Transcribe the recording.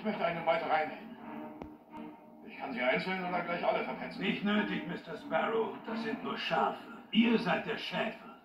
möchte eine Meute reinnehmen. Ich kann sie einzeln oder gleich alle verpetzen. Nicht nötig, Mr. Sparrow. Das sind nur Schafe. Ihr seid der Schäfer.